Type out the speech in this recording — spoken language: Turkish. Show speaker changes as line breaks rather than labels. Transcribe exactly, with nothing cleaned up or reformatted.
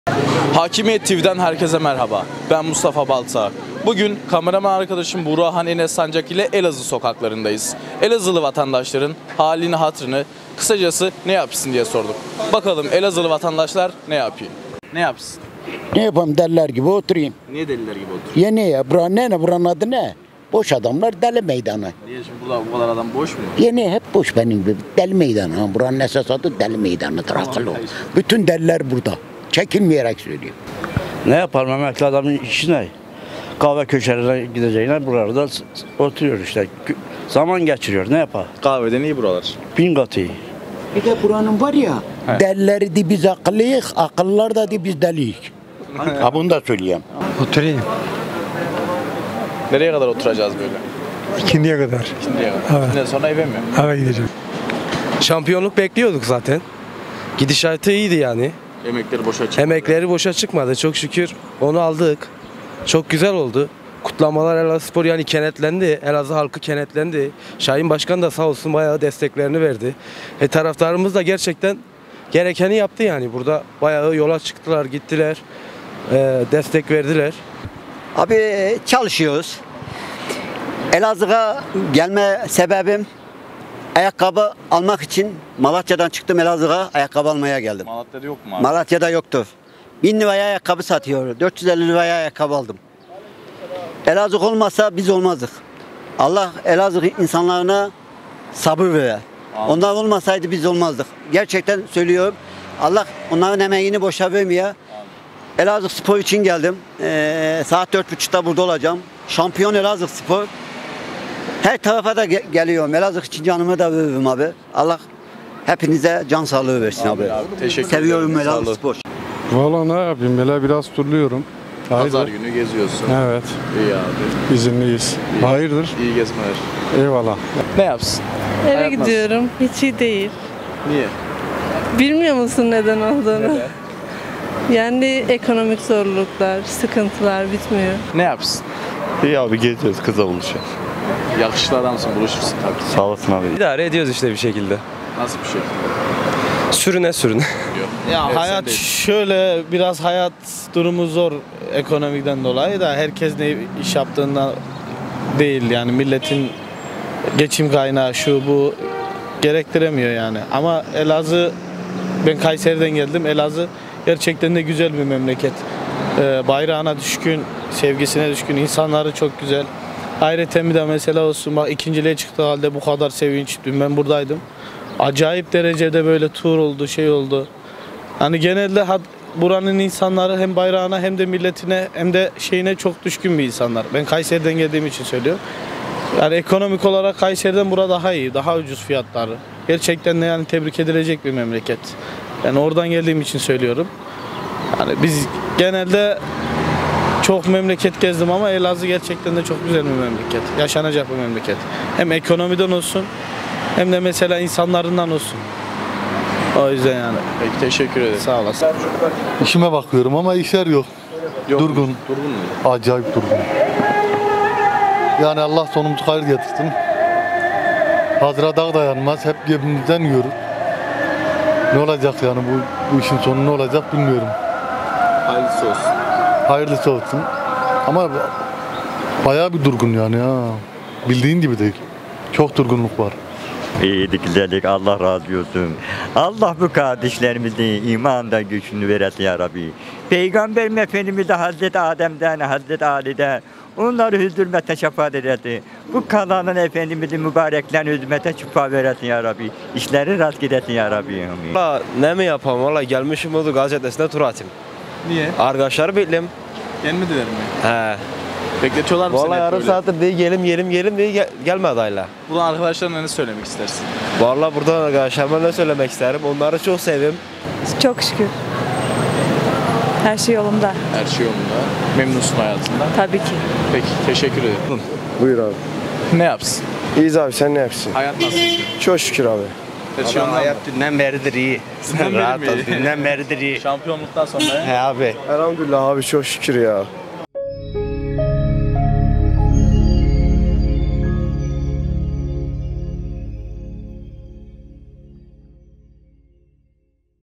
Hakimiyet T V'den herkese merhaba. Ben Mustafa Balta. Bugün kameraman arkadaşım Burhan Enes Sancak ile Elazığ sokaklarındayız. Elazığlı vatandaşların halini hatırını, kısacası ne yapsın diye sorduk. Bakalım Elazığlı vatandaşlar ne yapıyor? Ne yapsın?
Ne yapayım, deliler gibi oturayım.
Niye deliler gibi oturuyor?
Ya ne ya? Buranın ne? Buranın adı ne? Boş adamlar, deli meydanı.
Niye şimdi burada bu kadar adam boş mu?
Ya ne? Hep boş benim gibi. Deli meydanı. Ha, buranın esas adı deli meydanıdır. Akıllı ol. Bütün deliler burada. Çekinmeyerek söyleyeyim.
Ne yapalım, emekli adamın işi ne? Kahve köşelerine gideceğine buralarda oturuyor işte. Zaman geçiriyor, ne yapar?
Kahveden iyi buralar.
Bin katı iyi.
Bir de buranın var ya,
He.
delileri de biz akıllıyız, akıllılar da de biz deliyik. Ha, bunu da söyleyeyim.
Oturayım.
Nereye kadar oturacağız böyle?
İkindiye kadar.
Şimdiye kadar.
Evet.
Şimdi sonra eve mi?
Eve gideceğim.
Şampiyonluk bekliyorduk zaten. Gidişatı iyiydi yani.
Emekleri boşa çıktı.
Emekleri boşa çıkmadı. Çok şükür onu aldık. Çok güzel oldu. Kutlamalar Elazığspor yani kenetlendi. Elazığ halkı kenetlendi. Şahin Başkan da sağ olsun bayağı desteklerini verdi. E taraftarımız da gerçekten gerekeni yaptı yani. Burada bayağı yola çıktılar, gittiler. E, destek verdiler.
Abi çalışıyoruz. Elazığ'a gelme sebebim ayakkabı almak için Malatya'dan çıktım, Elazığ'a ayakkabı almaya geldim.
Malatya'da yok mu abi?
Malatya'da yoktu. bin liraya ayakkabı satıyor. dört yüz elli liraya ayakkabı aldım. Elazığ olmasa biz olmazdık. Allah Elazığ insanlarına sabır verir. Onlar olmasaydı biz olmazdık. Gerçekten söylüyorum. Allah onların emeğini boşa vermiyor. Elazığ Spor için geldim. Ee, saat dört buçukta burada olacağım. Şampiyon Elazığ Spor. Her tarafa da ge- geliyorum. Elazığ için canımı da veririm abi. Allah hepinize can sağlığı versin abi.
Abi, teşekkür
Seviyorum
ederim. Sağ
Elazığ
olun.
Spor.
Valla ne yapayım, böyle biraz turluyorum.
Pazar
Hayırdır?
günü geziyorsun.
Evet,
İyi abi.
izinliyiz.
İyi.
Hayırdır?
İyi gezmeler.
Eyvallah.
Ne yapsın?
Eve
Hayat nasıl?
gidiyorum. Hiç iyi değil.
Niye?
Bilmiyor musun neden olduğunu?
Neden?
Yani ekonomik zorluklar, sıkıntılar bitmiyor.
Ne yapsın?
İyi abi, geziyoruz, kızla buluşuyoruz.
Yakışıklı adamsın, buluşursun tabii.
Sağ olasın abi.
İdare ediyoruz işte bir şekilde.
Nasıl bir şey?
Sürüne sürüne.
Ya
Evet,
hayat
sen değil.
şöyle, biraz hayat durumu zor ekonomiden dolayı da herkes ne iş yaptığından değil yani milletin geçim kaynağı şu bu gerektiremiyor yani. Ama Elazığ, ben Kayseri'den geldim. Elazığ gerçekten de güzel bir memleket. Ee, bayrağına düşkün, sevgisine düşkün, insanları çok güzel. Ayrıca bir de mesela olsun bak, ikinciliğe çıktığı halde bu kadar sevinç. Dün ben buradaydım. Acayip derecede böyle tur oldu, şey oldu. Hani genelde had, buranın insanları hem bayrağına hem de milletine hem de şeyine çok düşkün bir insanlar. Ben Kayseri'den geldiğim için söylüyorum. Yani ekonomik olarak Kayseri'den burada daha iyi, daha ucuz fiyatları. Gerçekten de yani tebrik edilecek bir memleket. Yani oradan geldiğim için söylüyorum. Yani biz genelde çok memleket gezdim ama Elazığ gerçekten de çok güzel bir memleket. Yaşanacak bir memleket. Hem ekonomiden olsun hem de mesela insanlarından olsun. O yüzden yani.
Peki, teşekkür ederim.
Sağ olasın.
İşime bakıyorum ama işler yok.
Yok,
Durgun.
Durgun mu?
Acayip durgun. Yani Allah sonumuzu hayır getirsin. Hazıra dağ dayanmaz, hep cebimizden yiyoruz. Ne olacak yani, bu, bu işin sonu ne olacak bilmiyorum.
Hayırlısı olsun.
Hayırlısı olsun. Ama bayağı bir durgun yani ya. Bildiğin gibi değil. Çok durgunluk var.
İyilik, güzellik, Allah razı olsun. Allah bu kardeşlerimizin imanda güçünü veresin ya Rabbi. Peygamberim Efendimiz de Hazreti Adem'den, Hazreti Ali'den onları hüzürmete şefaat ederdi. Bu kalanın Efendimizin mübareklerini hüzmete şefaat veresin ya Rabbi. İşleri rast gidesin ya Rabbi.
Valla ne mi yapalım? Valla gelmişim oldu gazetesine tur atayım.
Niye?
Arkadaşları bekledim.
Gelmediler mi?
He.
Bekletiyorlar mı seni
Valla
hep
yarım
böyle?
saattir diye gelim gelim gelim diye gel gelmedi hala.
Buradan arkadaşlarına ne söylemek istersin?
Valla buradan arkadaşlarıma ne söylemek isterim? Onları çok seviyorum.
Çok şükür. Her şey yolunda.
Her şey yolunda. Memnunsun hayatından.
Tabii ki.
Peki, teşekkür ederim.
Buyur abi.
Ne yapsın?
İyiyiz abi, sen ne yapsın?
Hayat nasıl?
Çok şükür abi.
Her şey yolunda mı?
dünden beridir iyi.
Dünden beri mi iyi?
Dünden beridir iyi.
Şampiyonluktan sonra
He abi.
Elhamdülillah abi, çok şükür ya.